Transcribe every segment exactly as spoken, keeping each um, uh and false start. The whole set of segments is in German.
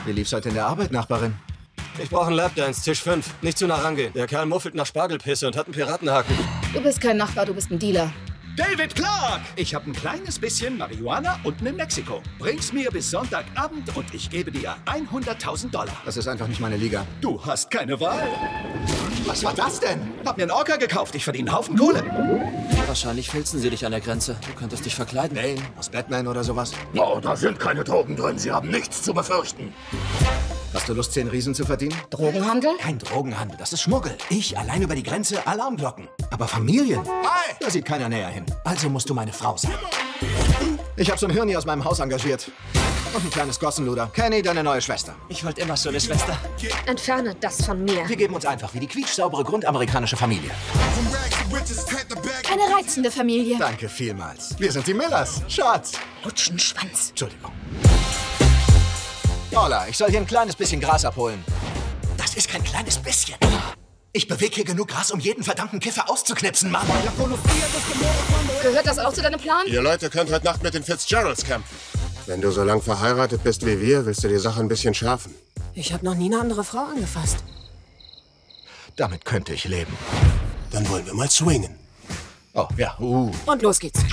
Wie lief's heute in der Arbeit, Nachbarin? Ich brauche einen Lapdance, Tisch fünf. Nicht zu nah rangehen. Der Kerl muffelt nach Spargelpisse und hat einen Piratenhaken. Du bist kein Nachbar, du bist ein Dealer. David Clark! Ich habe ein kleines bisschen Marihuana unten in Mexiko. Bring's mir bis Sonntagabend und ich gebe dir hunderttausend Dollar. Das ist einfach nicht meine Liga. Du hast keine Wahl. Was war das denn? Hab mir einen Orca gekauft. Ich verdiene einen Haufen Kohle. Wahrscheinlich filzen sie dich an der Grenze. Du könntest dich verkleiden. Bane, aus Batman oder sowas? Oh, da sind keine Drogen drin. Sie haben nichts zu befürchten. Hast du Lust, zehn Riesen zu verdienen? Drogenhandel? Kein Drogenhandel, das ist Schmuggel. Ich allein über die Grenze, Alarmglocken. Aber Familien? Hi! Da sieht keiner näher hin. Also musst du meine Frau sein. Ich habe so ein Hirni aus meinem Haus engagiert. Und ein kleines Gossenluder. Kenny, deine neue Schwester. Ich wollte immer so eine Schwester. Entferne das von mir. Wir geben uns einfach wie die quietschsaubere grundamerikanische Familie. Eine reizende Familie. Danke vielmals. Wir sind die Millers. Schatz. Lutschenschwanz. Entschuldigung. Paula, ich soll hier ein kleines bisschen Gras abholen. Das ist kein kleines bisschen. Ich bewege hier genug Gras, um jeden verdammten Kiffer auszuknipsen, Mann. Gehört das auch zu deinem Plan? Ihr Leute könnt heute Nacht mit den Fitzgeralds campen. Wenn du so lang verheiratet bist wie wir, willst du die Sache ein bisschen schärfen. Ich habe noch nie eine andere Frau angefasst. Damit könnte ich leben. Dann wollen wir mal swingen. Oh, ja. Uh. Und los geht's.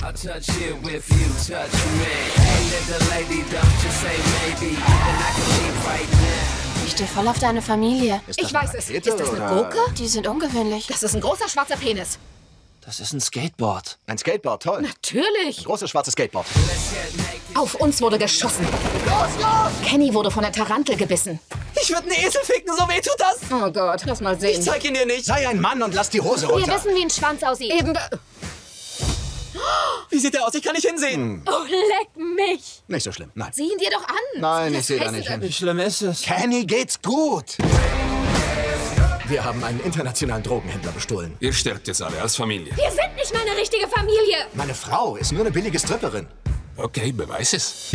Ich stehe voll auf deine Familie. Ist das Ich eine weiß es. Rakete, Ist das eine oder? Gurke? Die sind ungewöhnlich. Das ist ein großer schwarzer Penis. Das ist ein Skateboard. Ein Skateboard, toll. Natürlich. Großes schwarzes Skateboard. Auf uns wurde geschossen. Kenny wurde von der Tarantel gebissen. Ich würde einen Esel ficken, so weh tut das. Oh Gott, lass mal sehen. Ich zeig ihn dir nicht. Sei ein Mann und lass die Hose Wir runter. wissen, wie ein Schwanz aussieht. Eben da. Wie sieht der aus? Ich kann nicht hinsehen. Oh, leck mich. Nicht so schlimm, nein. Sieh ihn dir doch an. Nein, Das ich sehe da heißt, nicht äh, hin. Wie schlimm ist es? Kenny geht's gut. Wir haben einen internationalen Drogenhändler bestohlen. Ihr sterbt jetzt alle als Familie. Wir sind nicht meine richtige Familie. Meine Frau ist nur eine billige Stripperin. Okay, beweis es.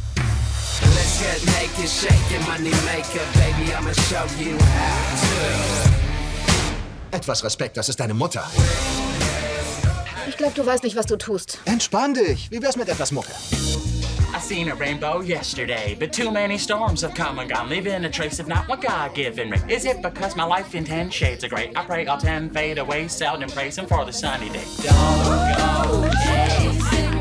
Etwas Respekt, das ist deine Mutter. Ich glaube, du weißt nicht, was du tust. Entspann dich. Wie wär's mit etwas Mucke? I seen a rainbow yesterday, but too many storms have come and gone, leaving a trace of not what God given me. Is it because my life in ten shades of gray? I pray all ten fade away, seldom praising for the sunny day. Don't go chasing